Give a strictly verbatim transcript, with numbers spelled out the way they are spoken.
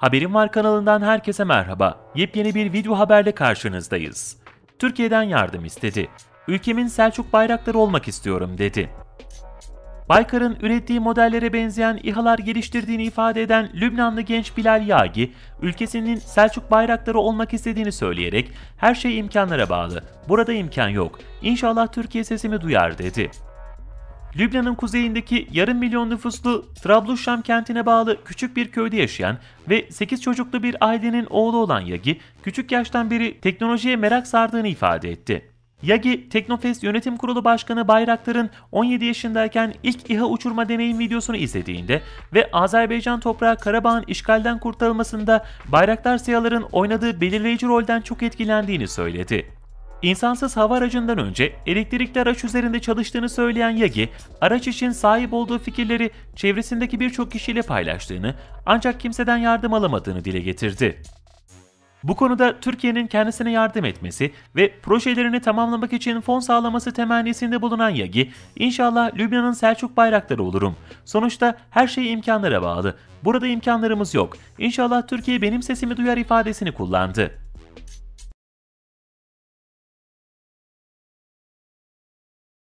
Haberim Var kanalından herkese merhaba. Yepyeni bir video haberle karşınızdayız. Türkiye'den yardım istedi. Ülkemin Selçuk bayrakları olmak istiyorum dedi. Baykar'ın ürettiği modellere benzeyen İHA'lar geliştirdiğini ifade eden Lübnanlı genç Bilal Yagi, ülkesinin Selçuk bayrakları olmak istediğini söyleyerek her şey imkanlara bağlı, burada imkan yok, İnşallah Türkiye sesimi duyar dedi. Lübnan'ın kuzeyindeki yarım milyon nüfuslu Trabluşşam kentine bağlı küçük bir köyde yaşayan ve sekiz çocuklu bir ailenin oğlu olan Yagi, küçük yaştan beri teknolojiye merak sardığını ifade etti. Yagi, Teknofest Yönetim Kurulu Başkanı Bayraktar'ın on yedi yaşındayken ilk İHA uçurma deneyim videosunu izlediğinde ve Azerbaycan toprağı Karabağ'ın işgalden kurtarılmasında Bayraktar SİHA'ların oynadığı belirleyici rolden çok etkilendiğini söyledi. İnsansız hava aracından önce elektrikli araç üzerinde çalıştığını söyleyen Yagi, araç için sahip olduğu fikirleri çevresindeki birçok kişiyle paylaştığını ancak kimseden yardım alamadığını dile getirdi. Bu konuda Türkiye'nin kendisine yardım etmesi ve projelerini tamamlamak için fon sağlaması temennisinde bulunan Yagi, "İnşallah Lübnan'ın Selçuk bayrakları olurum. Sonuçta her şey imkanlara bağlı. Burada imkanlarımız yok. İnşallah Türkiye benim sesimi duyar" ifadesini kullandı.